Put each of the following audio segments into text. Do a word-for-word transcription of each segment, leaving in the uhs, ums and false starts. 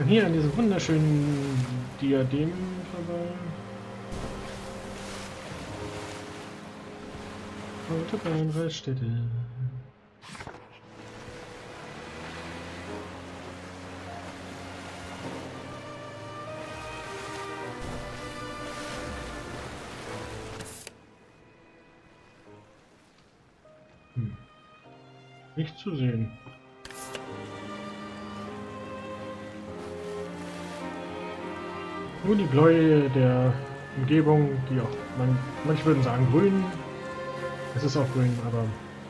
Und hier an diesem wunderschönen Diadem vorbei. Autobahnraststätte. Hm. Nicht zu sehen. Nur die Bläue der Umgebung, die auch, man, manche würden sagen grün. Es ist auch grün, aber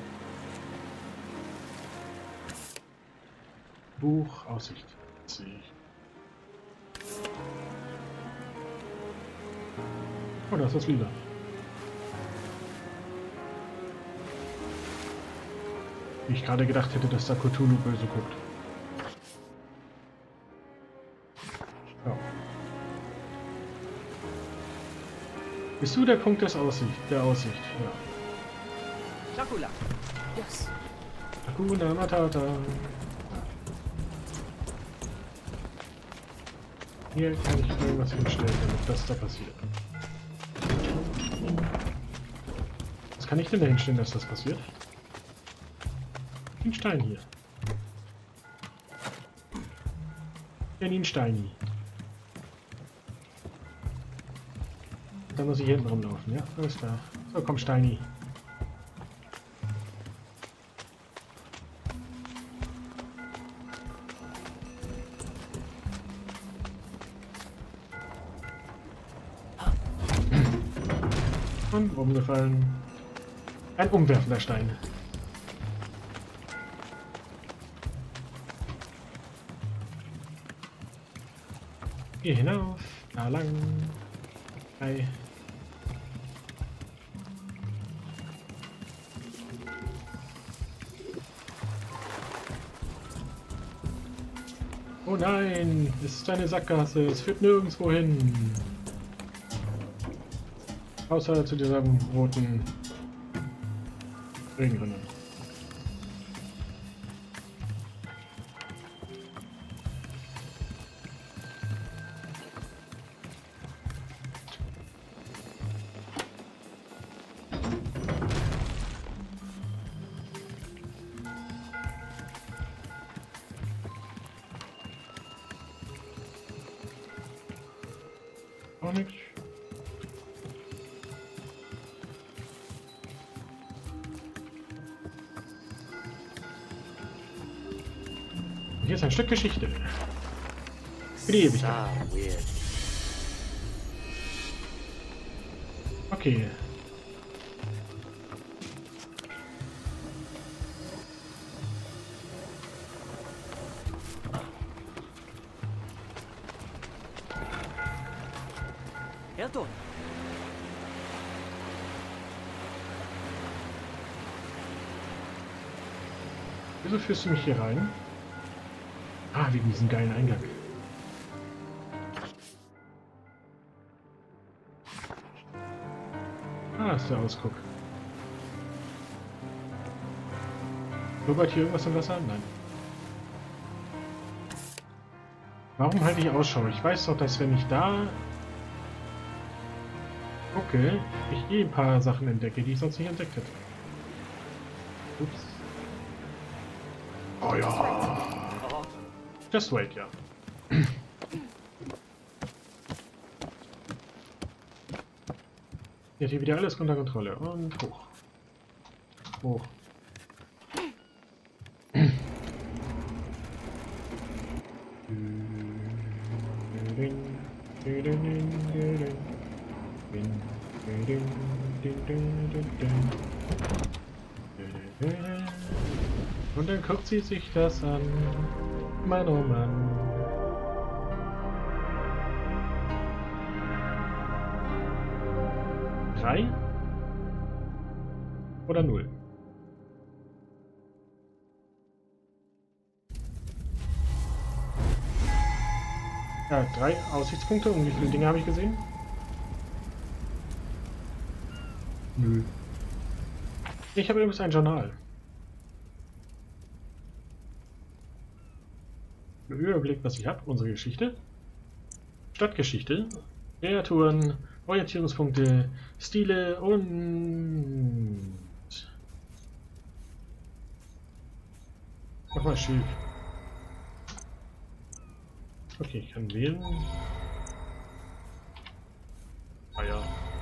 Buch, Aussicht, sehe ich. Oh, das ist das Lila. Wie ich gerade gedacht hätte, dass da Cthulhu böse guckt. Ja. Bist du der Punkt des Aussicht, der Aussicht? Ja. Dracula. Yes. Hakuna Matata. Hier kann ich irgendwas hinstellen, damit das da passiert. Was kann ich denn da hinstellen, dass das passiert? Den Stein hier. Ja, den Steini. Dann muss ich hier hinten rumlaufen, ja? Alles klar. So, komm, Steini. Und umgefallen. Ein umwerfender Stein. Hier hinauf, da lang. Hi. Oh nein, es ist eine Sackgasse, es führt nirgendwo hin. Außer zu diesem roten Regenrinne. Auch nichts. Hier ist ein Stück Geschichte. Für die Ewigkeit. Okay. Irrtum. Wieso führst du mich hier rein? Ah, wegen diesem geilen Eingang. Ah, ist der Ausguck. Blubbert hier irgendwas im Wasser? Nein. Warum halte ich Ausschau? Ich weiß doch, dass wenn ich da... Okay, ich eh ein paar Sachen entdecke, die ich sonst nicht entdeckt hätte. Ups. Oh ja. Just wait, ja. Jetzt hier wieder alles unter Kontrolle und hoch. Hoch. Und dann guckt sie sich das an. Mann, oh Mann. Drei? Oder null? Ja, drei Aussichtspunkte. Und wie viele Dinge habe ich gesehen? Nö. Ich habe übrigens ein Journal. Ja, Überblick, was ich habe. Unsere Geschichte. Stadtgeschichte. Kreaturen. Orientierungspunkte. Stile und... Nochmal Schild. Okay, ich kann wählen. Ah ja.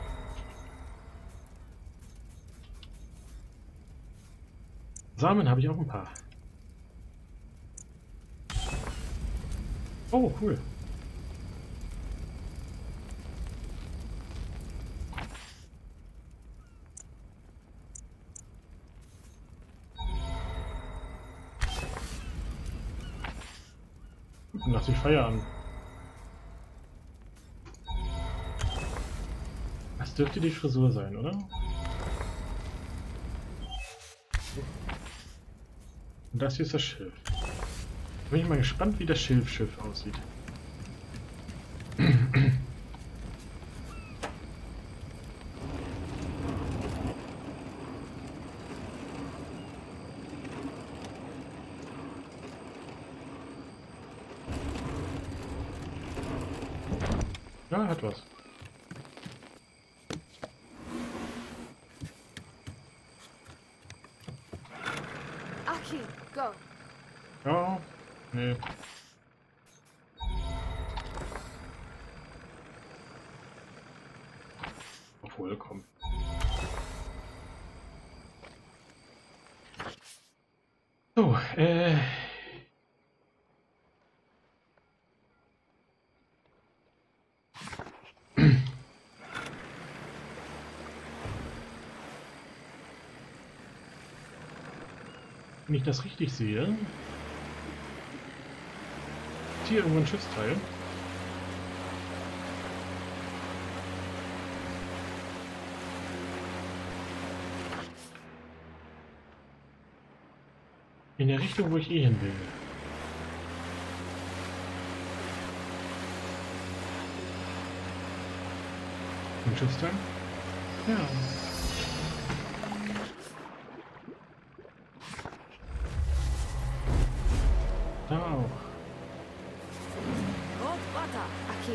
Samen habe ich auch ein paar. Oh, cool. Dann lass ich Feier an. Das dürfte die Frisur sein, oder? Und das hier ist das Schiff. Bin ich mal gespannt, wie das Schilfschiff aussieht. Ja, hat was. Aki, go. Ja, nee. Obwohl, komm. So, äh... Wenn ich das richtig sehe, ist hier irgendwo ein Schiffsteil. In der Richtung, wo ich eh hin will. Ein Schiffsteil? Ja. Da auch. Rotwater, Aki.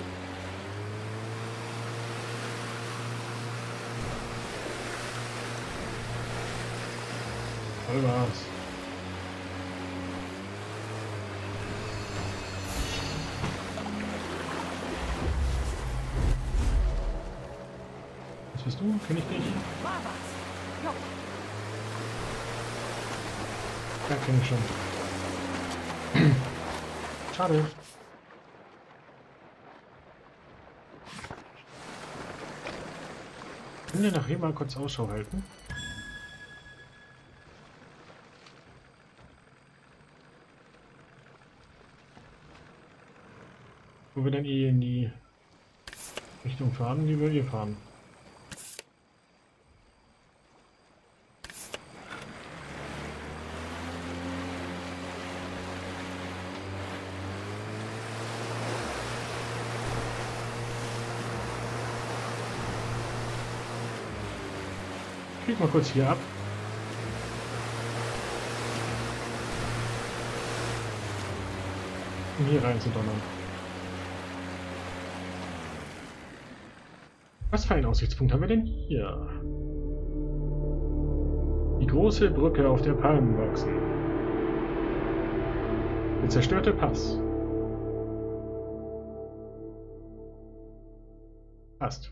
Voll war's. Was bist du? Kenn ich dich? Babas. Jo. Ja, kenn ich schon. Schade. Können wir nachher mal kurz Ausschau halten? Wo wir dann eh in die Richtung fahren, die wir hier fahren. Klick mal kurz hier ab. Um hier rein zu donnern. Was für einen Aussichtspunkt haben wir denn hier? Die große Brücke auf der Palmenwachsen. Der zerstörte Pass. Passt.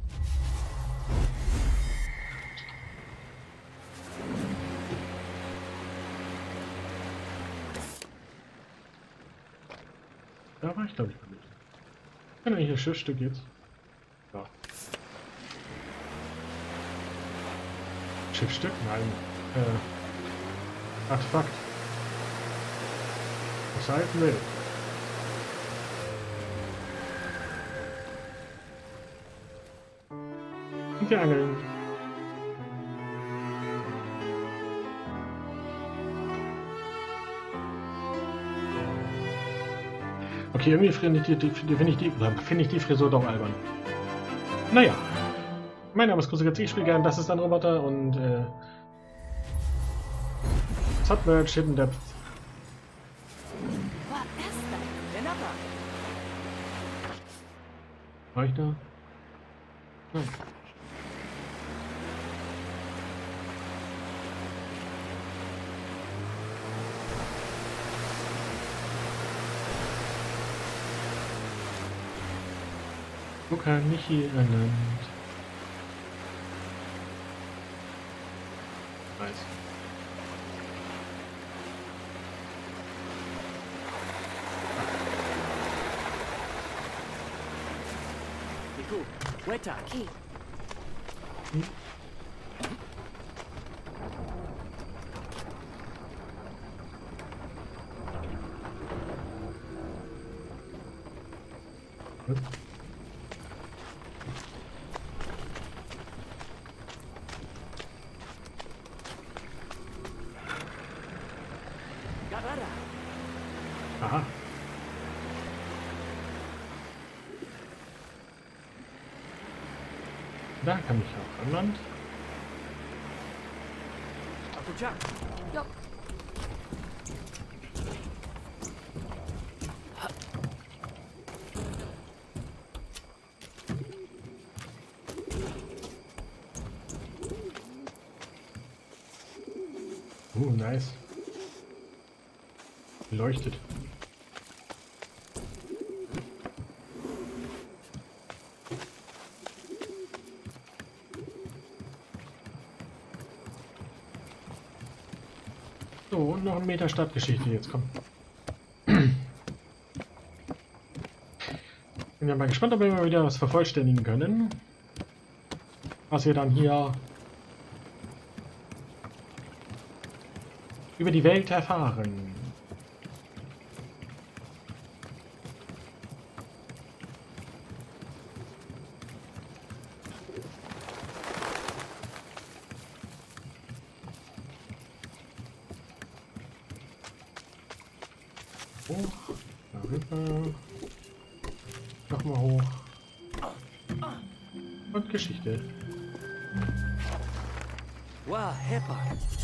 Da war ich, glaube ich, nicht. Kann eigentlich das Schiffsstück jetzt? Ja. Schiffsstück? Nein. Äh. Artefakt. Aus der alten Welt. Und wir angeln. Okay, irgendwie finde ich die, die, finde ich, die, find ich die Frisur doch albern. Naja. Mein Name ist Kruzigatz, ich spiele gerne Das ist ein Roboter und äh, Submerged Hidden Depth. Was ist das? War ich da? Nein. Luca, nicht hier ernannt. Nice. Nico, Weta. Okay. Hm? Hm? Garada. Aha. Da kann ich auch an Land. Akucha. Jo. Uh, nice. Leuchtet. So, und noch ein Meter Stadtgeschichte jetzt, komm. Bin ja mal gespannt, ob wir mal wieder was vervollständigen können. Was wir dann hier über die Welt erfahren. Hoch, darüber, nochmal hoch und Geschichte. Wow, Hepper.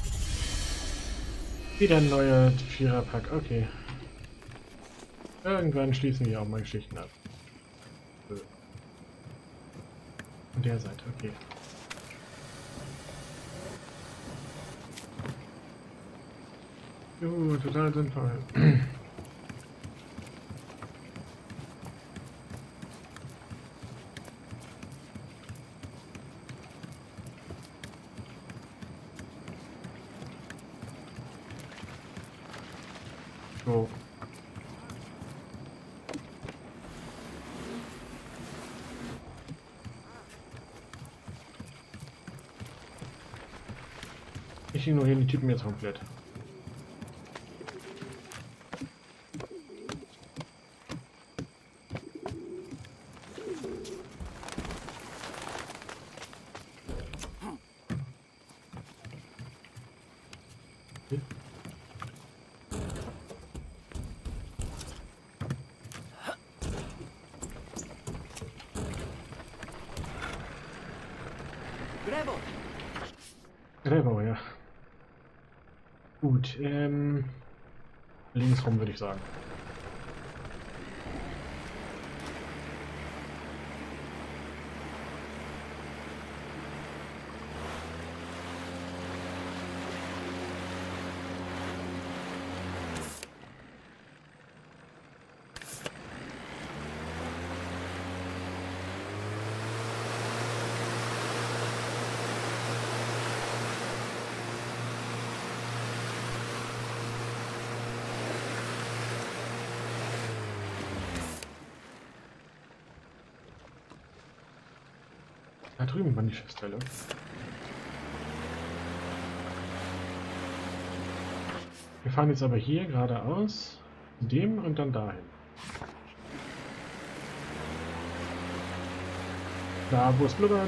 Wieder ein neuer Viererpack, okay. Irgendwann schließen wir auch mal Geschichten ab. So. Von der Seite, okay. Jo, total sinnvoll. So. Ich ignoriere die Typen jetzt komplett. Brevo. Gräber, ja. Gut, ähm... links rum würde ich sagen. Da drüben waren die Schiffsteile. Wir fahren jetzt aber hier geradeaus, dem und dann dahin. Da, wo es blubbert.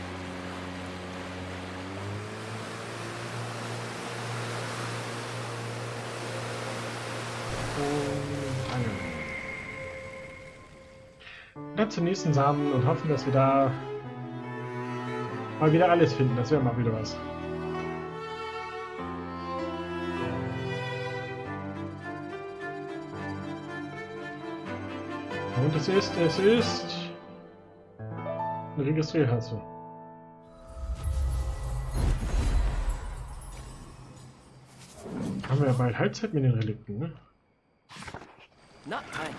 Und angeln. Dann zum nächsten Samen und hoffen, dass wir da mal wieder alles finden. Das wäre mal wieder was. Und es ist, es ist registriert hast du. Haben wir ja bald Halbzeit mit den Relikten, ne? Not time.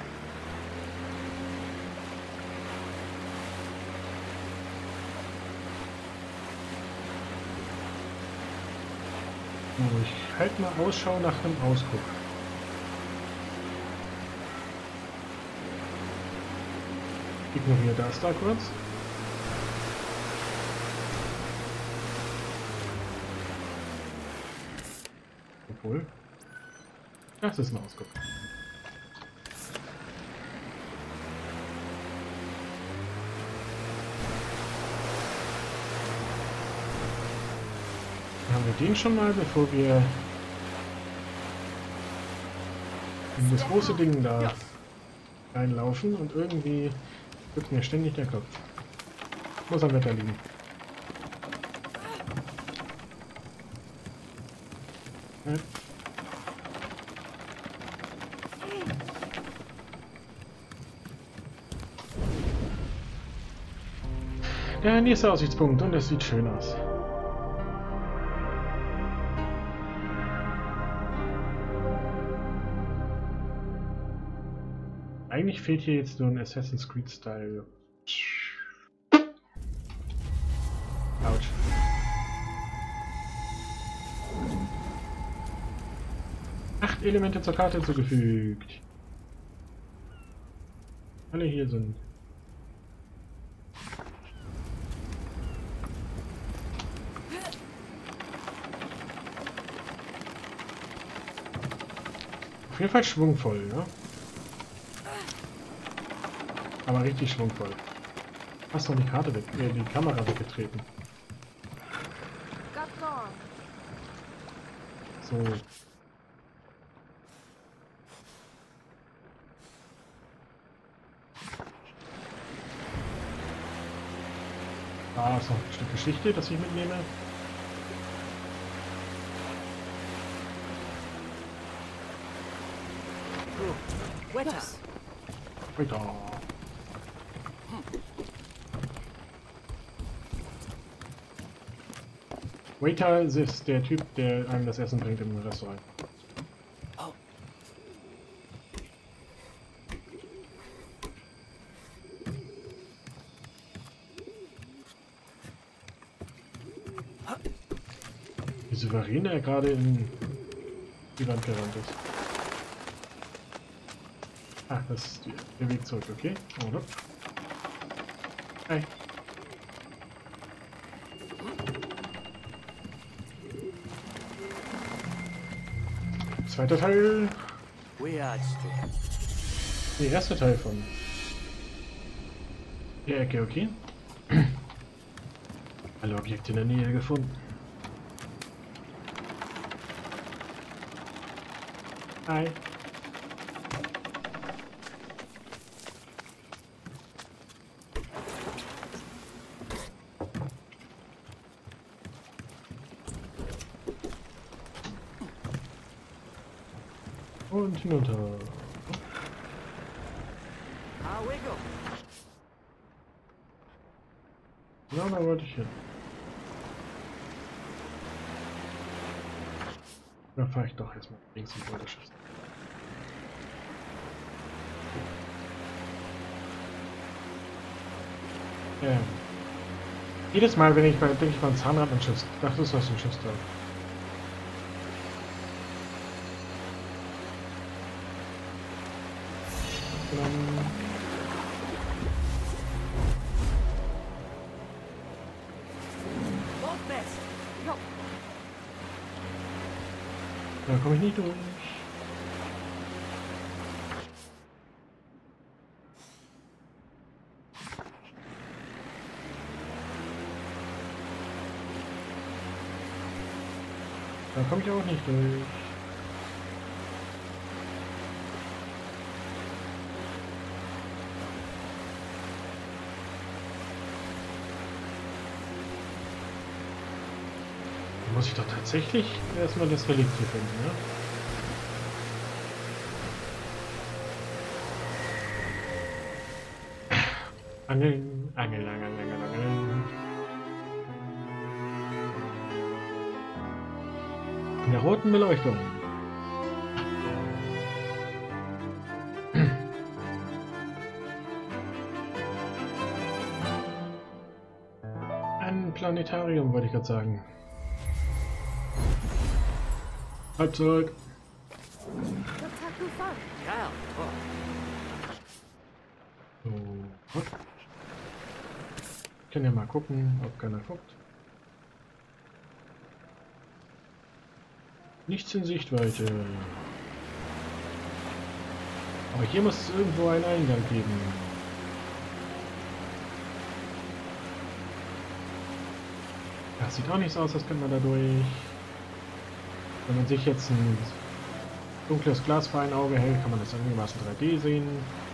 So, ich halte mal Ausschau nach einem Ausguck. Ignoriere das da kurz. Obwohl. Das ist ein Ausguck. Haben wir den schon mal, bevor wir in das große Ding da reinlaufen und irgendwie wird mir ständig der Kopf. Muss am Wetter liegen. Ja. Der nächste Aussichtspunkt und es sieht schön aus. Eigentlich fehlt hier jetzt nur ein Assassin's Creed Style. Autsch. Acht Elemente zur Karte hinzugefügt. Alle hier sind. Auf jeden Fall schwungvoll, ne? Aber richtig schwungvoll. Hast doch die Karte weg, äh, die Kamera weggetreten. Got gone. So. Da ist noch ein Stück Geschichte, das ich mitnehme. Wetter. Weiter. Waiter ist der Typ, der einem das Essen bringt im Restaurant. Oh. Wie souverän er gerade in die Wand gerannt ist. Ah, das ist die, der Weg zurück, okay? Oder? Hi. Zweiter Teil. Weird Street. Der erste Teil von der Ecke, okay? Alle Objekte in der Nähe gefunden. Hi. Und hinunter. Ah, we go. Ja, da wollte ich hin. Da fahre ich doch erstmal links und weiter schießen. Ähm. Jedes Mal, wenn ich bei, denke ich beim Zahnrad an Schiff. Ich dachte, das ist ein Schiffsteil. Boat best. Yo. Da komme ich nicht durch. Da komme ich auch nicht durch. Da muss ich doch tatsächlich erstmal das Relikt hier finden, ja? Angeln, Angel, Angel, Angel, Angel. In der roten Beleuchtung. Ein Planetarium, wollte ich gerade sagen. Halbzeit. Kotaku Fun. Cal, oh, So. hopp. Ich kann ja mal gucken, ob keiner guckt. Nichts in Sichtweite. Aber hier muss es irgendwo einen Eingang geben. Das sieht auch nicht so aus, als könnte man da durch. Wenn man sich jetzt ein dunkles Glas vor ein Auge hält, kann man das einigermaßen drei D sehen.